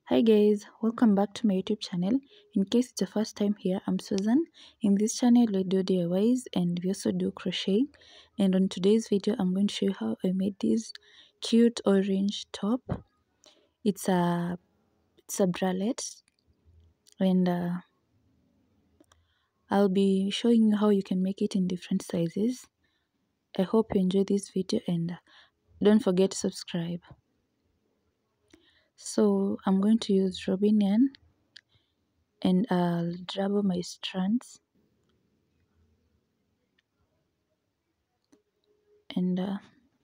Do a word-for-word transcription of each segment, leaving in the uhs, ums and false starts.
Hi guys, welcome back to my YouTube channel. In case it's the first time here, I'm Susan. In this channel we do D I Ys and we also do crochet. And on today's video I'm going to show you how I made this cute orange top. It's a it's a bralette, and uh, I'll be showing you how you can make it in different sizes. I hope you enjoy this video, and don't forget to subscribe. So I'm going to use robin yarn, and I'll double my strands, and uh,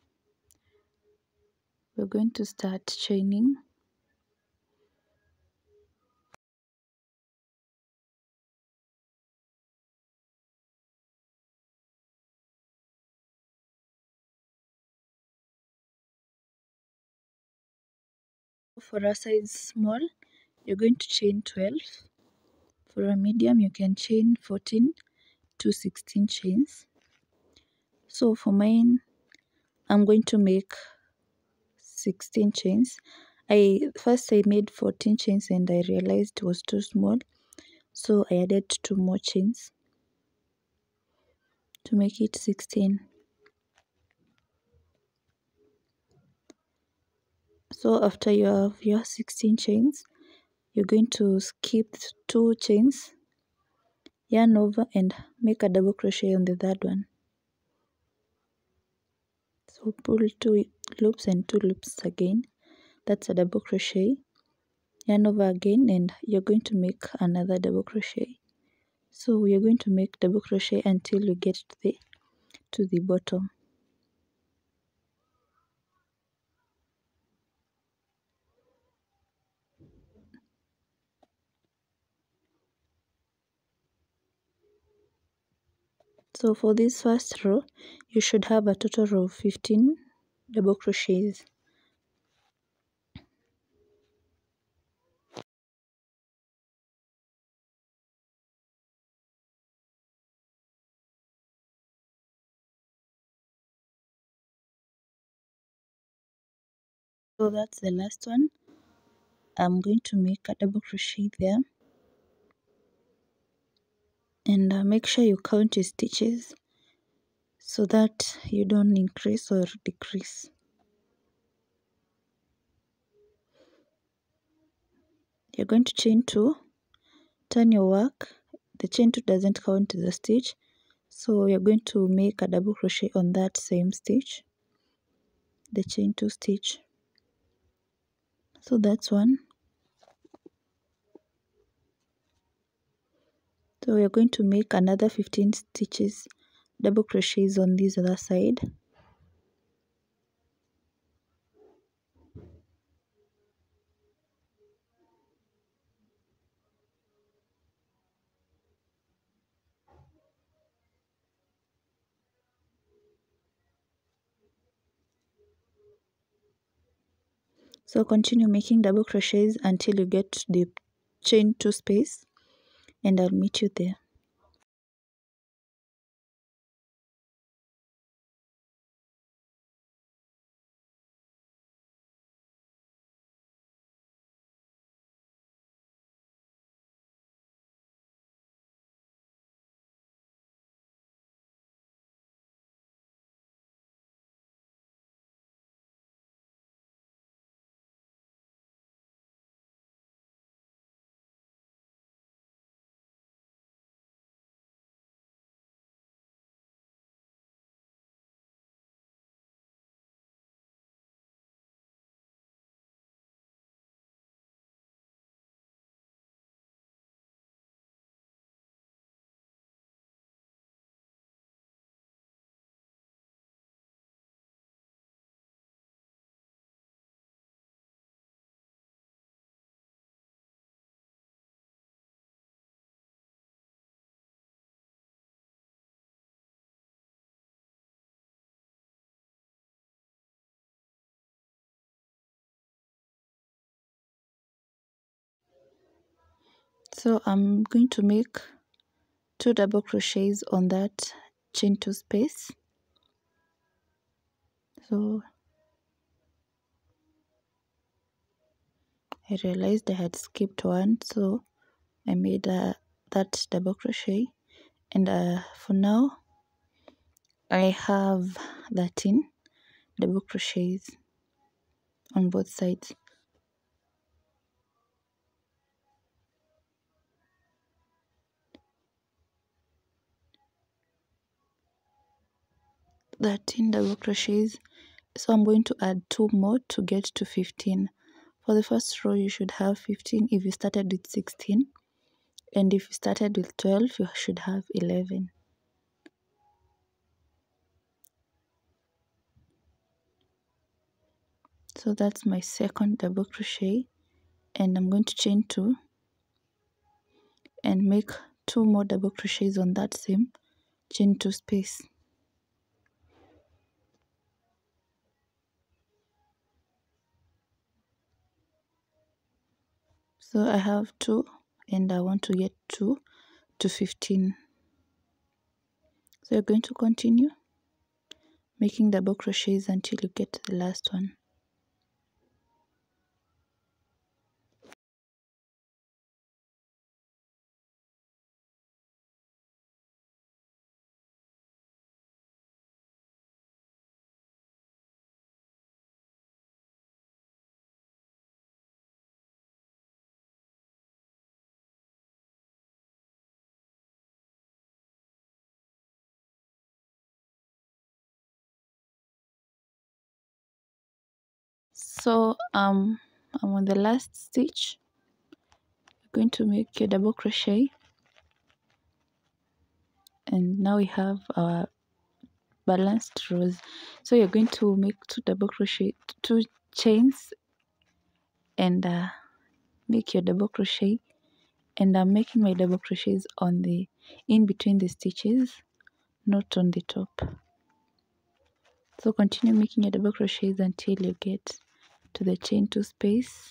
we're going to start chaining. For a size small, you're going to chain twelve. For a medium, you can chain fourteen to sixteen chains. So for mine, I'm going to make sixteen chains. I first I made fourteen chains and I realized it was too small, so I added two more chains to make it sixteen. So after you have your sixteen chains, you're going to skip two chains, yarn over, and make a double crochet on the third one. So pull two loops and two loops again. That's a double crochet. Yarn over again, and you're going to make another double crochet. So we are going to make double crochet until we get to the to the bottom. So for this first row, you should have a total of fifteen double crochets. So that's the last one. I'm going to make a double crochet there, and uh, make sure you count your stitches so that you don't increase or decrease. You're going to chain two, turn your work. The chain two doesn't count as a stitch, so you're going to make a double crochet on that same stitch, the chain two stitch. So that's one. So we're going to make another fifteen stitches, double crochets on this other side. So continue making double crochets until you get the chain two space, and I'll meet you there. So I'm going to make two double crochets on that chain two space. So I realized I had skipped one, so I made uh, that double crochet, and uh, for now I have thirteen double crochets on both sides. thirteen double crochets, so I'm going to add two more to get to fifteen. For the first row you should have fifteen if you started with sixteen, and if you started with twelve you should have eleven. So that's my second double crochet, and I'm going to chain two and make two more double crochets on that same chain two space. So I have two and I want to get two to fifteen. So you're going to continue making double crochets until you get to the last one. So um I'm on the last stitch. You're going to make your double crochet, and now we have our balanced rows. So you're going to make two double crochet, two chains, and uh, make your double crochet. And I'm making my double crochets on the in between the stitches, not on the top. So continue making your double crochets until you get to the chain two space.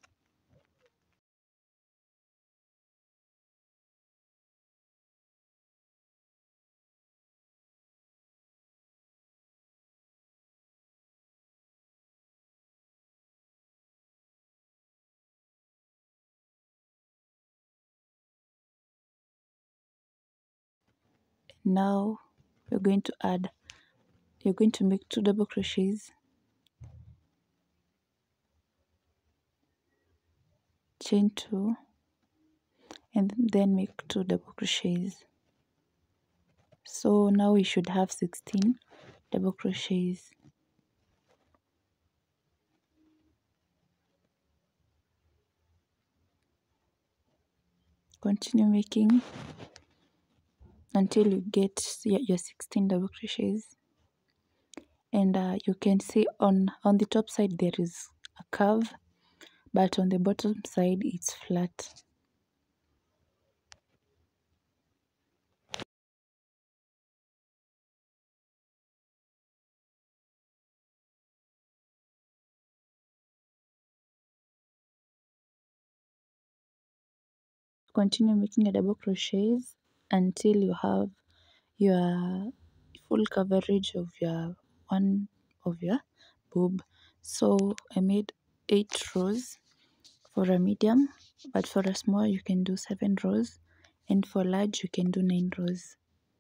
Now you're going to add, you're going to make two double crochets, chain two, and then make two double crochets. So now we should have sixteen double crochets. Continue making until you get your sixteen double crochets, and uh, you can see on on the top side there is a curve, but on the bottom side it's flat. Continue making a double crochets until you have your full coverage of your one of your boob. So I made eight rows for a medium, but for a small you can do seven rows, and for large you can do nine rows.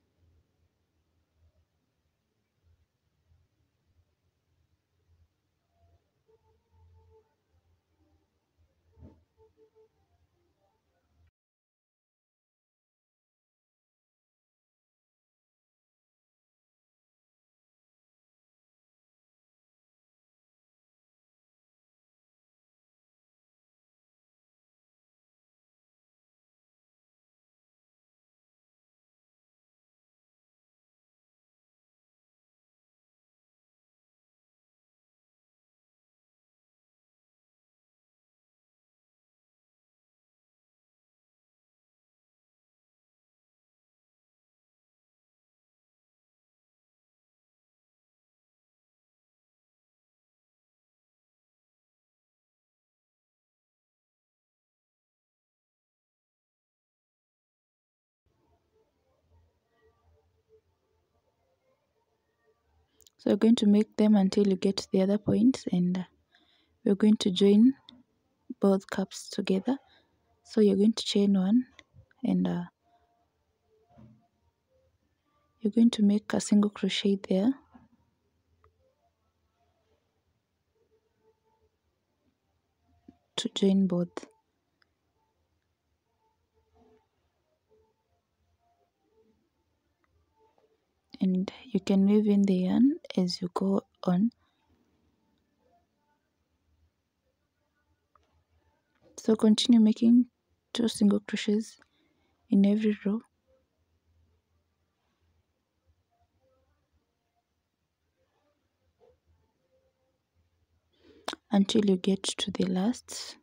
So you're going to make them until you get to the other point, and we're going to join both cups together. So you're going to chain one, and uh, you're going to make a single crochet there, to join both. And you can weave in the yarn as you go on. So continue making two single crochets in every row until you get to the last.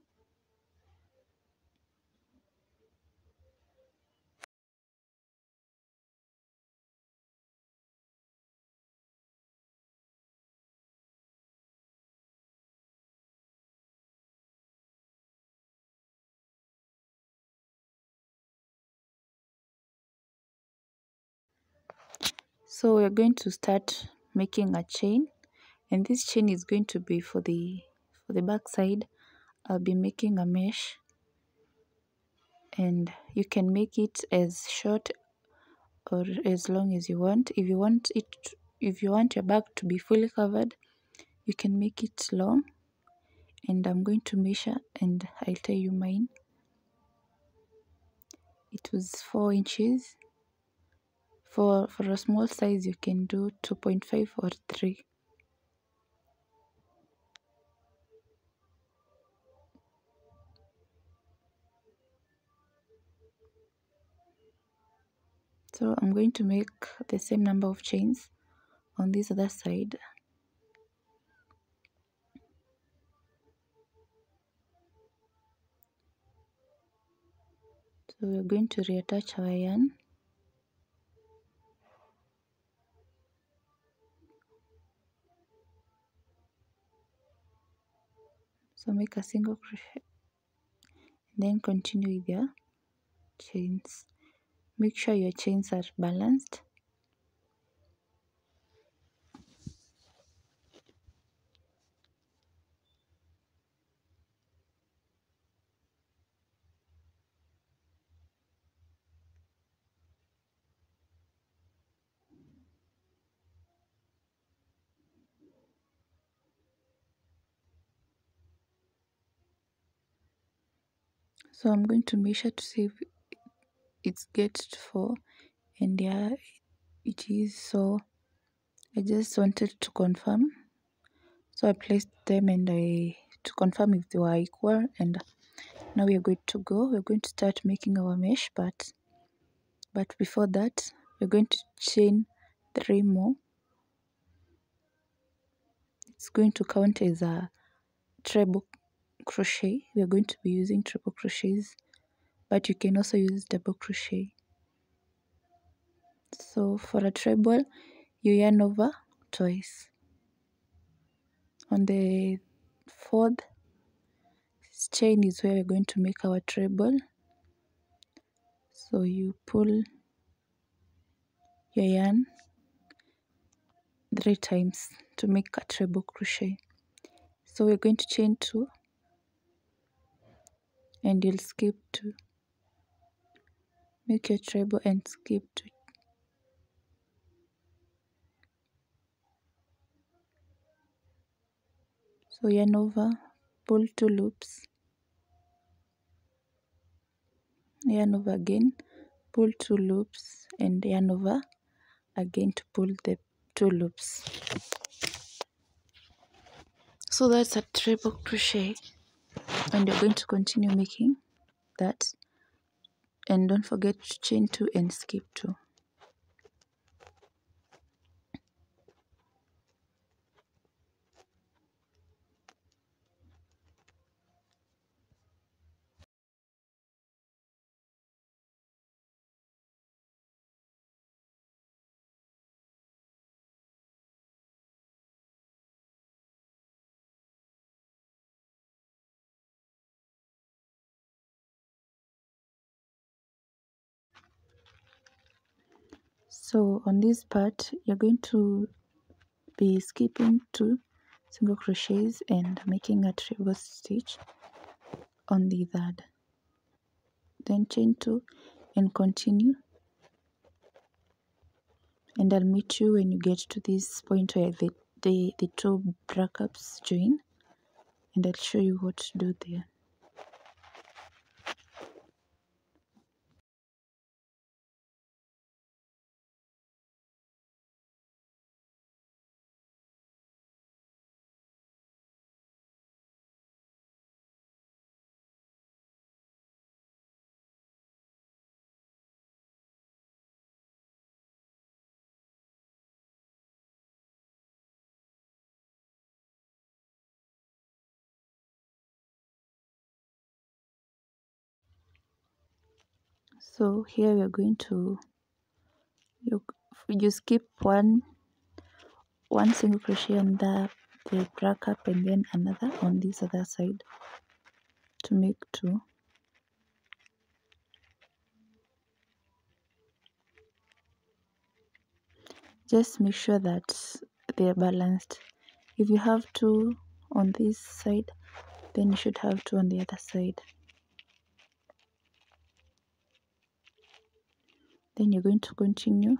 So we're going to start making a chain, and this chain is going to be for the for the back side. I'll be making a mesh, and you can make it as short or as long as you want. If you want it to, if you want your back to be fully covered, you can make it long. And I'm going to measure and I'll tell you mine. It was four inches. For for a small size you can do two point five or three. So I'm going to make the same number of chains on this other side. So we're going to reattach our yarn. So make a single crochet, then continue with your chains. Make sure your chains are balanced. So I'm going to measure to see if it's get to four, and yeah, it is. So I just wanted to confirm. So I placed them and I to confirm if they were equal, and now we are going to go. We're going to start making our mesh part, but before that we're going to chain three more. It's going to count as a treble crochet. We're going to be using triple crochets, but you can also use double crochet. So for a treble, you yarn over twice. On the fourth chain is where we're going to make our treble. So you pull your yarn three times to make a treble crochet. So we're going to chain two, and you'll skip two. Make your treble and skip two. So yarn over, pull two loops, yarn over again, pull two loops, and yarn over again to pull the two loops. So that's a treble crochet, and you're going to continue making that, and don't forget to chain two and skip two. So on this part you're going to be skipping two single crochets and making a treble stitch. on the third. Then chain two and continue, and I'll meet you when you get to this point where the, the, the two bra cups join, and I'll show you what to do there. So here we are going to you, you skip one one single crochet on the the bra cup and then another on this other side to make two. Just make sure that they are balanced. If you have two on this side, then you should have two on the other side. Then you're going to continue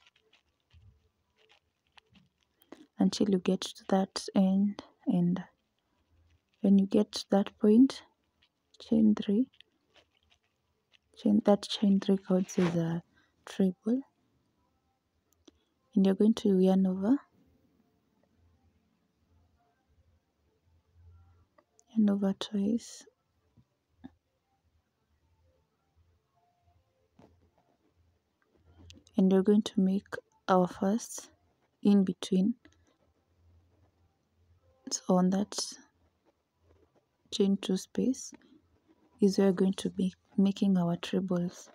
until you get to that end, and when you get to that point, chain three. Chain that chain three counts as a treble, and you're going to yarn over, yarn over twice, and we're going to make our first in between. So on that chain two space is where we're going to be making our trebles.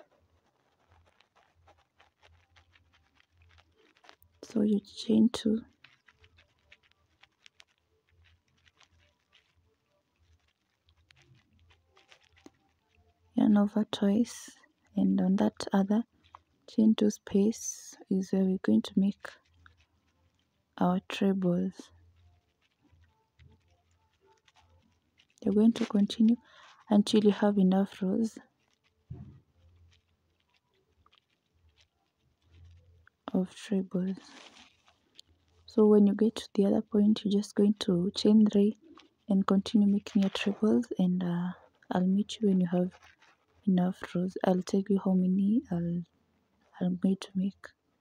So you chain two, yarn over twice, and on that other chain two space is where we're going to make our trebles. You're going to continue until you have enough rows of trebles. So when you get to the other point, you're just going to chain three and continue making your trebles, and uh, I'll meet you when you have enough rows. I'll tell you how many I'll I'm going to make.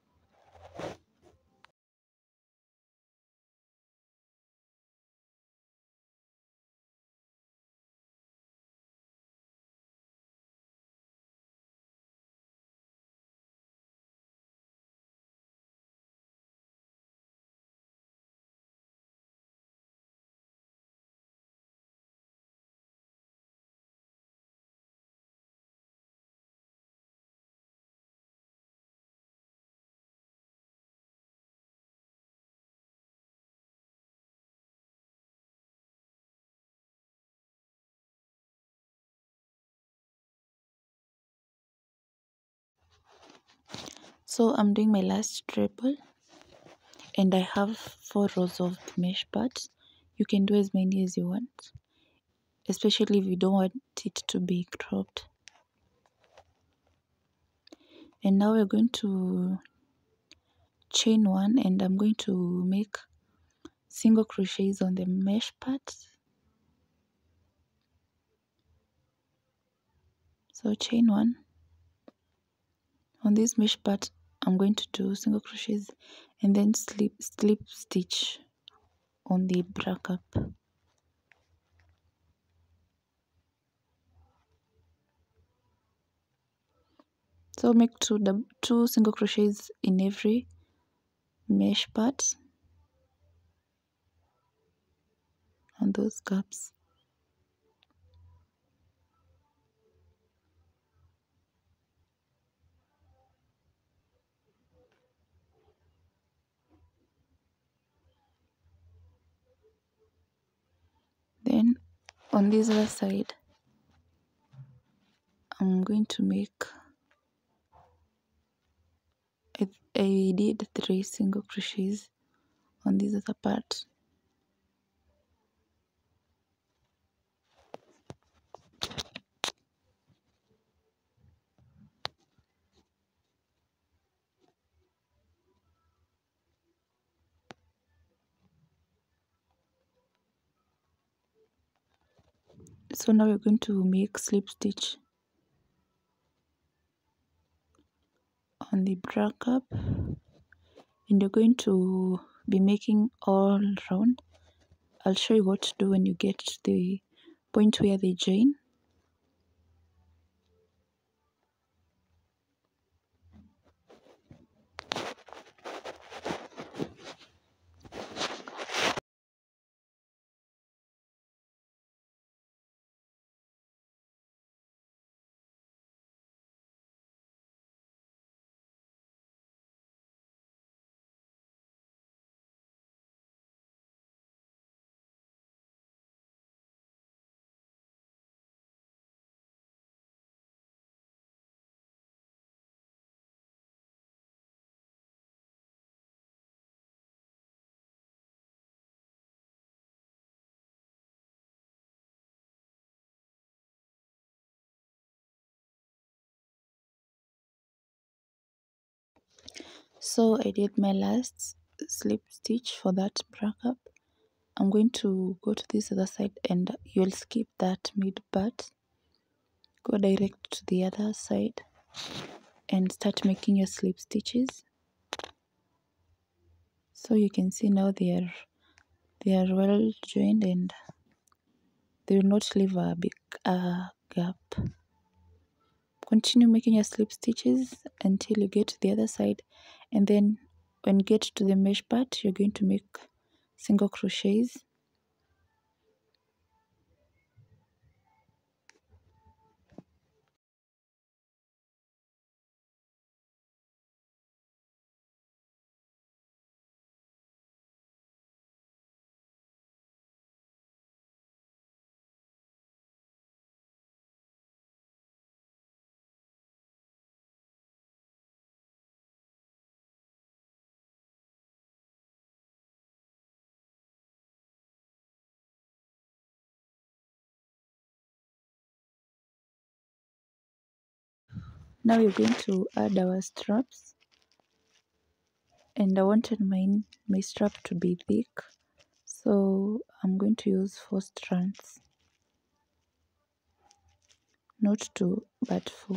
So I'm doing my last treble, and I have four rows of mesh parts. You can do as many as you want, especially if you don't want it to be cropped. And now we're going to chain one, and I'm going to make single crochets on the mesh parts. So chain one. On this mesh part, I'm going to do single crochets and then slip slip stitch on the bra cup. So make two two single crochets in every mesh part on those cups. Then on this other side, I'm going to make I, I did three single crochets on this other part. So now we're going to make slip stitch on the bra cup, and you're going to be making all round. I'll show you what to do when you get to the point where they join. So I did my last slip stitch for that bra cup. I'm going to go to this other side, and you'll skip that mid part, go direct to the other side and start making your slip stitches. So you can see now they are they are well joined, and they will not leave a big uh, gap. Continue making your slip stitches until you get to the other side, and then when you get to the mesh part, you're going to make single crochets. Now we're going to add our straps, and I wanted mine my strap to be thick, so I'm going to use four strands, not two but four.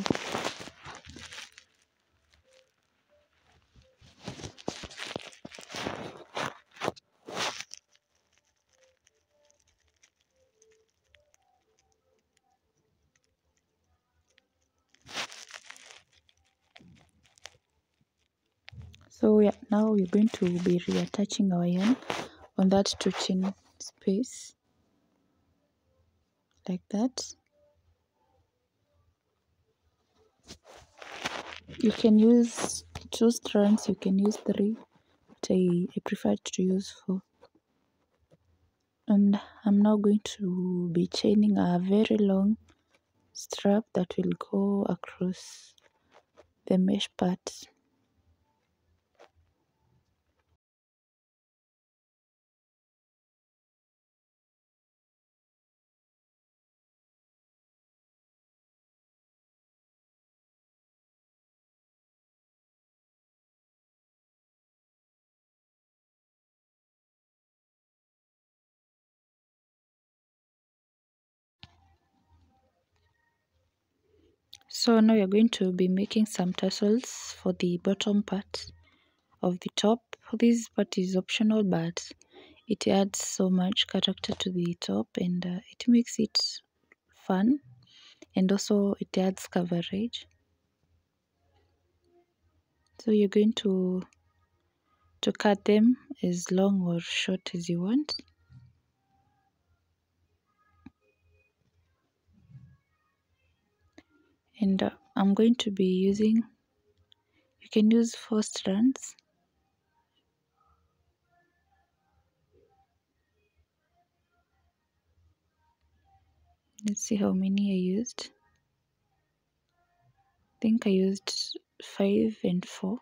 So yeah, now we're going to be reattaching our yarn on that two chain space, like that. You can use two strands, you can use three, but I, I prefer to use four. And I'm now going to be chaining a very long strap that will go across the mesh part. So now we're going to be making some tassels for the bottom part of the top. This part is optional, but it adds so much character to the top, and uh, it makes it fun, and also it adds coverage. So you're going to to cut them as long or short as you want. And uh, I'm going to be using, you can use four strands. Let's see how many I used. I think I used five and four.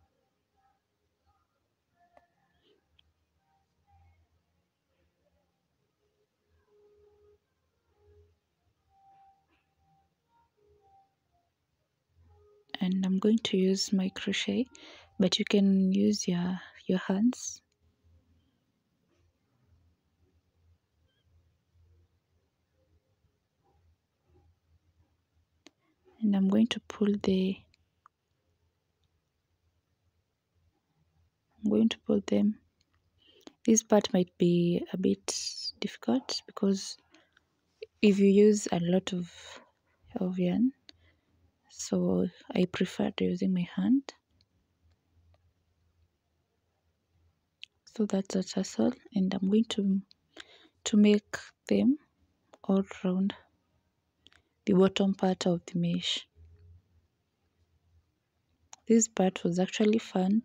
And I'm going to use my crochet, but you can use your your hands. and I'm going to pull the I'm going to pull them. This part might be a bit difficult because if you use a lot of, of yarn, so I prefer using my hand. So that's a tassel, and I'm going to to make them all around the bottom part of the mesh. This part was actually fun,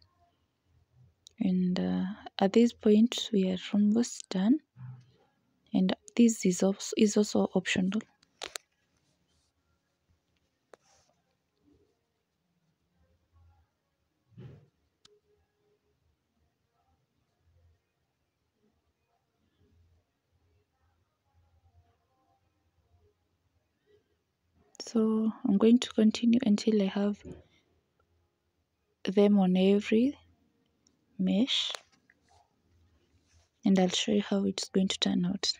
and uh, at this point we are almost done, and this is also is also optional. So I'm going to continue until I have them on every mesh, and I'll show you how it's going to turn out.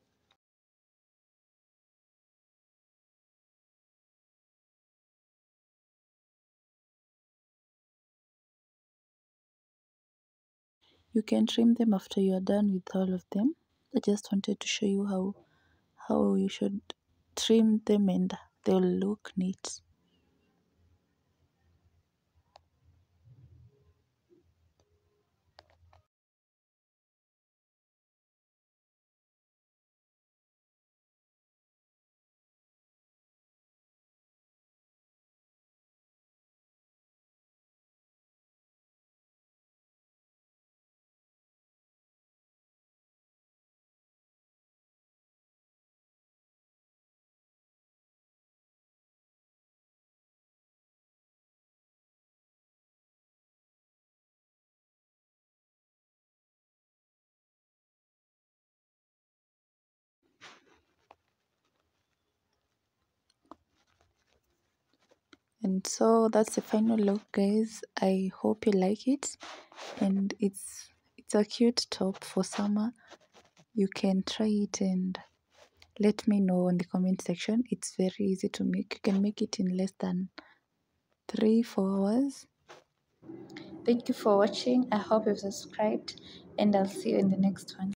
You can trim them after you are done with all of them. I just wanted to show you how how you should trim them and they'll look neat. And so that's the final look, guys. I hope you like it, and it's it's a cute top for summer. You can try it and let me know in the comment section. It's very easy to make. You can make it in less than three four hours. Thank you for watching. I hope you've subscribed, and I'll see you in the next one.